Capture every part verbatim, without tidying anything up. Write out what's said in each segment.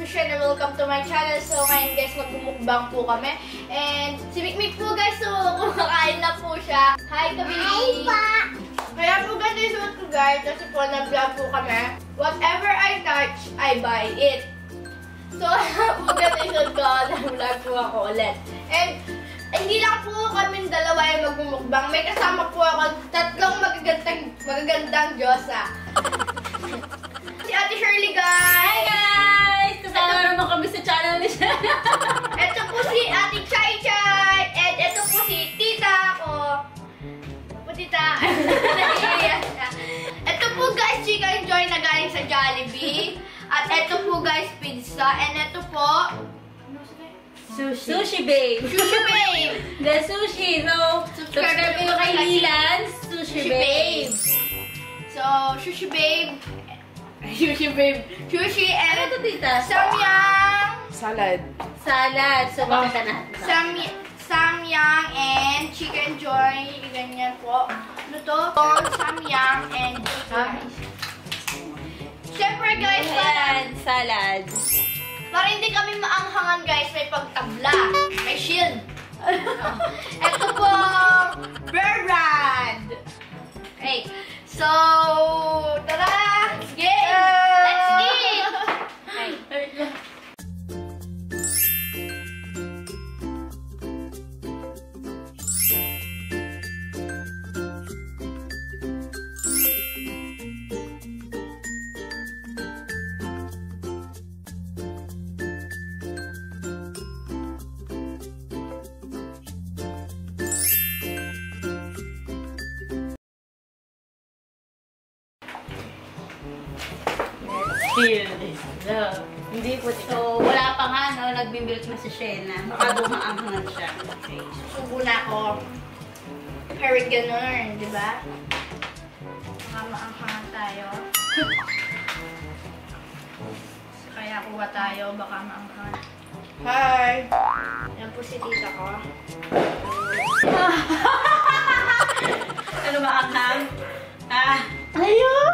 Shierly, welcome to my channel. So ngayon guys, mag-mukbang po kami. And si Mik Mik po guys, so kumakain na po siya. Hi Kabi! Hi pa! Kaya po ganda yung suot ko guys, kasi po nag-vlog po kami. Whatever I touch, I buy it. So po ganda yung suot ko, nag-vlog po ako ulit. And hindi lang po kami dalawa yung mag-mukbang. May kasama po ako tatlong magagandang, magagandang Diyosa. Si Ate Shierly guys! Hi guys! Kasama naman kami sa channel ni siya. Ito po si Ate Chay Chay. And ito po si Tita ko. Po Tita. Ito po guys, Chicken Joy na galing sa Jollibee. At ito po guys, pizza. And ito po Sushi. Sushi babe. Sushi babe. The sushi. So, subscribe kayo kay Lilan's Sushi babe. So, Sushi babe. Sushi babe. Sushi and ano to, tita? Samyang. Salad. Salad. So, makita natin. Samy Samyang and Chicken Joy. Ganyan po. Ano to? Samyang and chicken. Siyempre guys, Ayan, salad. para hindi kami maanghangan guys, may pagtabla. May shield. Ito po, Bear Brand. Okay. So, tara! Let's get! Let's get! Okay. Here is love. Hindi po. So, wala pa nga, no? Nagbibilk na si Shena. Baka dumaanghan siya. Okay. Susubo na ako. Parang ganun, di ba? Baka maanghangan tayo. Kaya kuha tayo, baka maanghangan. Hi! Yan po si tita ko. Ano ba anghang? Ah! Ayun!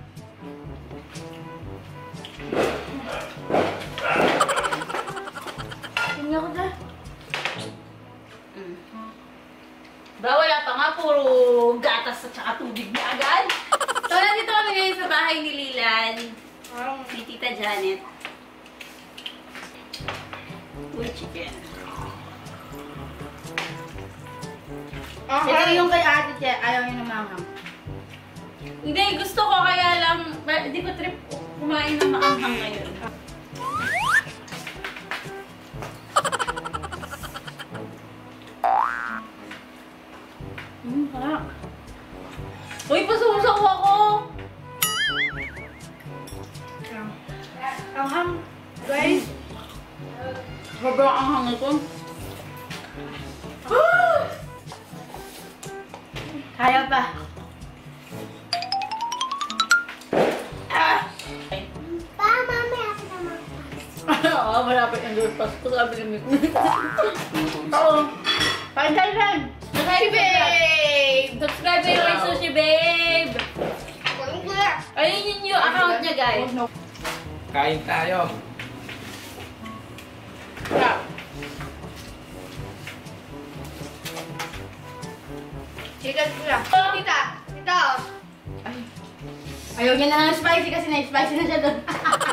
Tingnan ko na. Mm. Ba, wala pa nga. Puro gatas at saka tubig na agad. So, nandito kami ngayon sa bahay ni Lilan. Ni Tita Janet. Uy, chicken. Okay. Ito yung kay ate siya. Ayaw niya namanghang. Hindi, gusto ko kaya lang. Hindi ko trip kumain ng maanghang ngayon. Hmm, parang. Uy, pasusaw ako! Anghang. Guys. Sobrang anghang ito. Kaya pa. Ah! Pa, mami, ako naman. Oo, malapit ang door pass ko. Sabi ni Mik. Oo. Pantay lang. Sushi babe! Subscribe kayo kay Sushi babe! Walang kuya. Ayun yun yung account niya, guys. Kain tayo. Yeah. Chicken kuya. Tita. Tita. Ay. Ayaw niya na ng spicy kasi na-spicy na siya doon.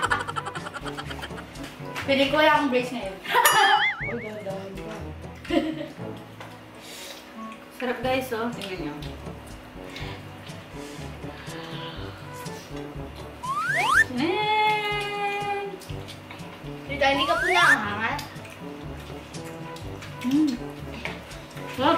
Pili ko lang ang brace ngayon. Uy, dami-dami pa. Sarap guys, oh. Tingnan nyo. Nen! Tita, hindi ka po naanghangan? Mm. Sarap!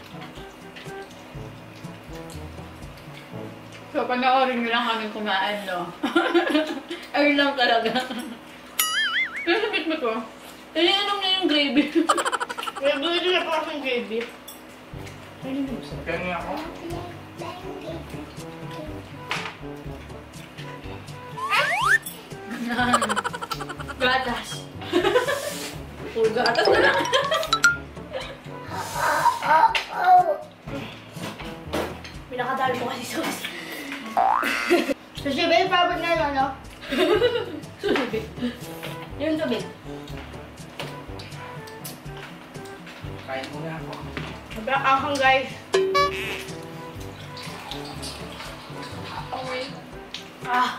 So, panoorin nyo lang kami kumain, no? Ayun lang talaga. Pero sabit mo ko. Iniinom na yung gravy. Kaya buwede na po akong gravy. Kaya nga ako. Yan. Gatas. Puro gatas na lang. Pinakadali mo kasi sauce. Sushi ba yung favorite na yun, no? Sushi. Yung tubig. Kain muna ako. Sobrang anghang guys. Ah.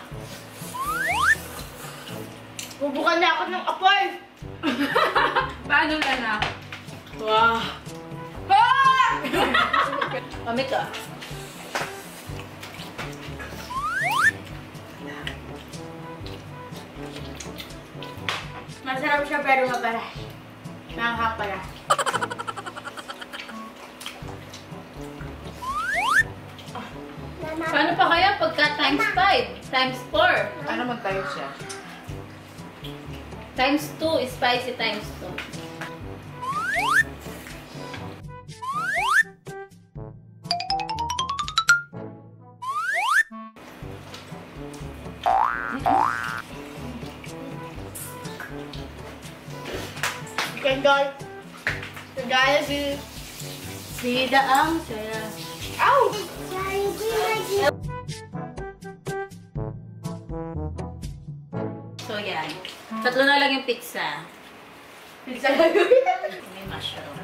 Bubukan na ako ng apoy. Paano na na? Wow. Ah! Pamit ka. Masarap siya pero maparas. Nanghang pala. Paano pa kaya pagka times five? Times four? Ano magtayo siya? Times two is spicy times two. Okay guys. So guys, Sida ang saya. ow! So yan. Tatlo na lang yung pizza. Pizza lang. May mushroom.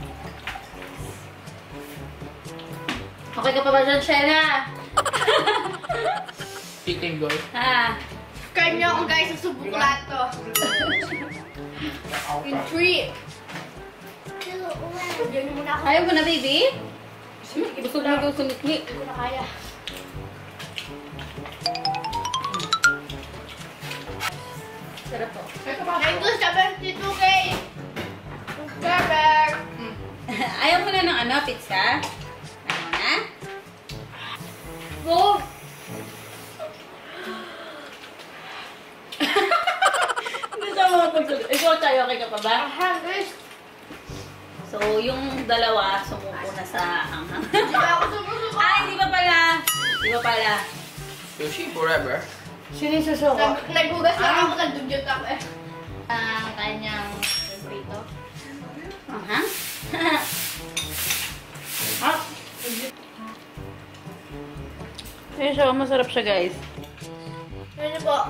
Okay ka pa ba dyan, Shena? Chicken goy. Ha? Kanya ako guys, susubok lahat to. In three. Diyan muna ako. Ayaw mo na, baby? Gusto mo yung sumikmi. Hindi ko na kaya. Sarap po. nine to seventy-two K. Subscriber. Ayaw mo na ng ano, pizza? Ayaw mo na? Go. Gusto mo magpagsulit. Ikaw tayo, okay ka pa ba? Aha, guys. So, yung dalawa, sumuko na sa anghang. Hindi ba ako sumusuko? Ay, hindi pa pala. Hindi pa pala. Sushi forever. Sino yung susuko? Nag naghugas lang ako, nagdugyot ako eh. Ang kanyang prito. Aha. Ah. Ayun siya, masarap siya, guys. Ano po?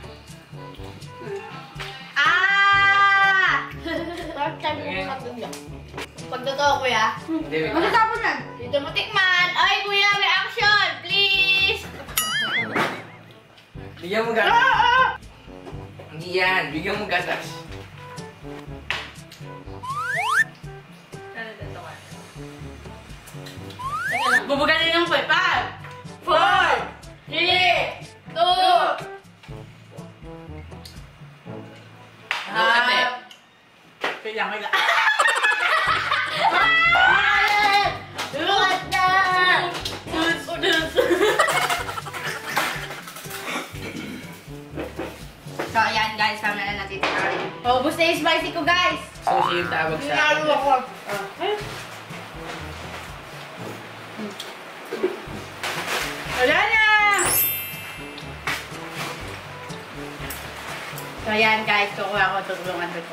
Ah! First time ko nagdugyot. Pag totoo, kuya. Hindi, wait. Magkatapon na. Dito mo tikman. Ay, kuya, reaction! Please! Bigyan mo gatas. Hindi yan. Bigyan mo gatas. Bubuganin ng five. Five! Four! Three! Two! Ano ate? Kailangan kailangan. Lukat na! So, ayan guys, kami na natitira. Paubos na yung spicy ko, guys! Sushi yung tawag sa Ginalo akin. ako. Wala na! So, ayan guys, kukuha ko tutulungan ko.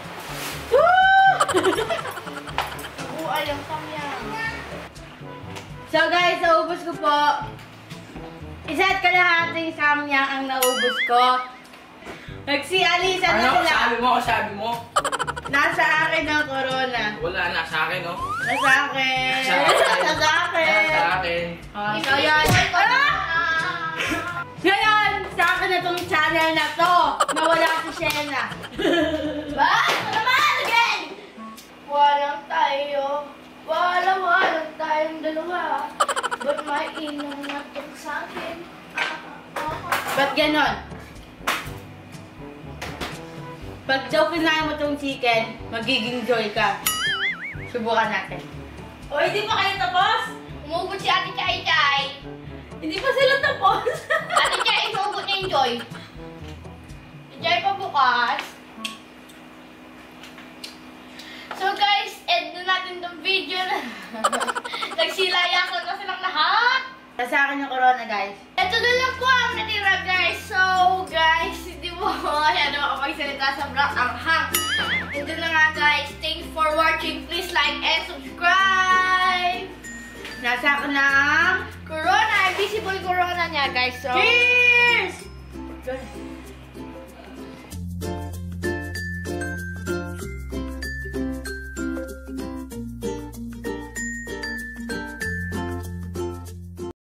Oo, alam samyang. So guys, naubos ko po. Isa't kalahating samyang ang naubos ko. Nagsialisan na Ano? sila. Sabi mo, sabi mo. Nasa akin ang Korona. Wala na sa akin, no? Nasa akin. Sa akin. Nasa akin. Sa akin. Oh, so yan. Ah! Ngayon, sa akin na tong channel na to. Nawala si Shena. Ba? Ano naman? Again! Walang tayo. Wala, walang tayong dalawa. Ba't may inong natong sa akin? Ba't ganon? Pag daw kinain mo tong chicken, magiging joy ka. Subukan natin. O, hindi pa kayo tapos? Umugot si Ate Chay Chay. Hindi pa sila tapos. Ate Chay, umugot niya yung Joy. Si Joy pa bukas. So guys, end na natin tong video na. Nagsilayasan na silang lahat. Sa akin yung Korona, guys. Ito na lang po ang natira, guys. So, guys, hindi mo masyado makapagsalita sa vlog ang hang. Ito na nga, guys. Thanks for watching. Please like and subscribe. Nasa akin na ang... Corona, invisible Corona niya, guys. So, Cheers!